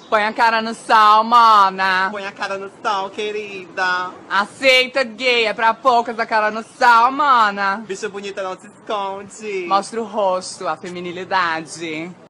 Põe a cara no sol, mana. Põe a cara no sol, querida. Aceita, gay. É pra poucas a cara no sol, mana. Bicha bonita não se esconde. Mostra o rosto, a feminilidade.